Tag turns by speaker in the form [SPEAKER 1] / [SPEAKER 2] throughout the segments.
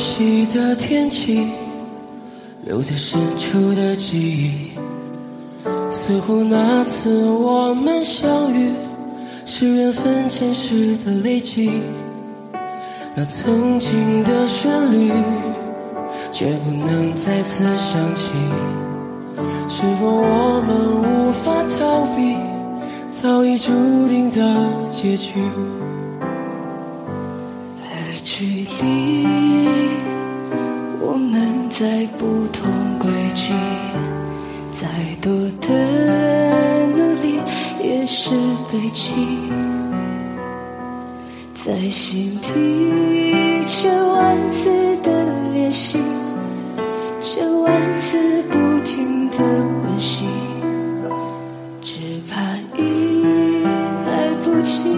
[SPEAKER 1] 悉的天气，留在深处的记忆，似乎那次我们相遇是缘分前世的累积。那曾经的旋律却不能再次响起，是否我们无法逃避早已注定的结局？
[SPEAKER 2] 而距离我们在不同轨迹，再多的努力也是悲泣，在心底千万次的练习，千万次不停的温习，只怕已来不及。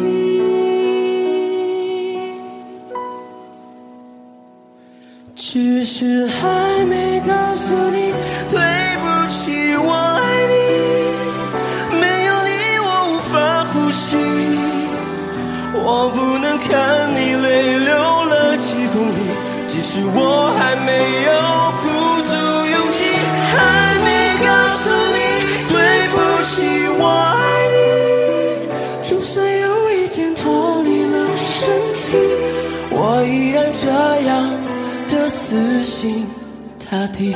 [SPEAKER 1] 只是还没告诉你对不起，我爱你，没有你我无法呼吸，我不能看你泪流了几公里，只是我还没有鼓足勇气，还没告诉你对不起，我爱你，就算有一天脱离了身体，我依然这样的死心塌地。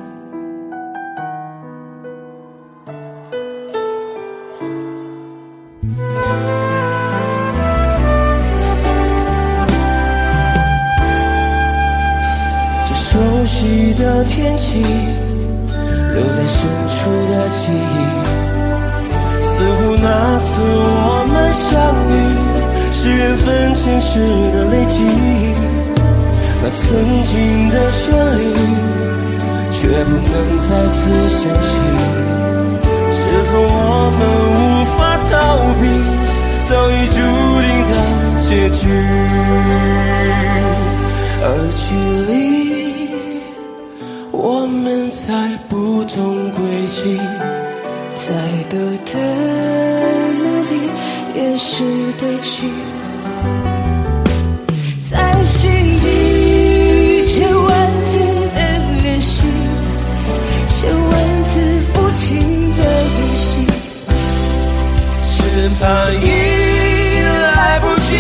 [SPEAKER 1] 这熟悉的天气留在深处的记忆，似乎那次我们相遇是缘分前世的累积。那曾经的旋律却不能再次响起，是否我们无法逃避早已注定的结局？而距离我们在不同轨迹，
[SPEAKER 2] 再多的努力也是悲泣，在心底千万次的练习，千万次不停的练习，
[SPEAKER 1] 只怕已来不及。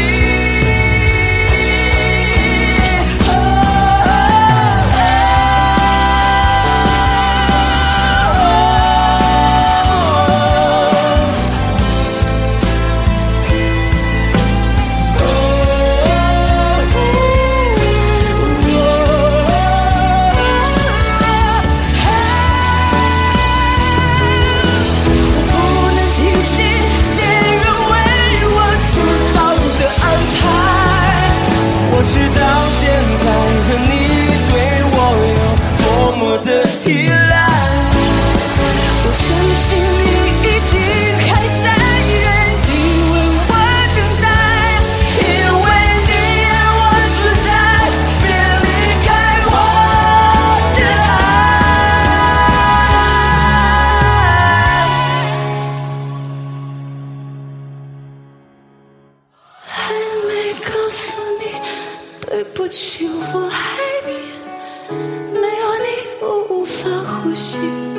[SPEAKER 1] 直到现在的你对我有多么的依赖，
[SPEAKER 2] 我相信你已经还在原地为我等待，因为你让我存在，别离开我的爱。还没告诉你对不起，我爱你，没有你我无法呼吸。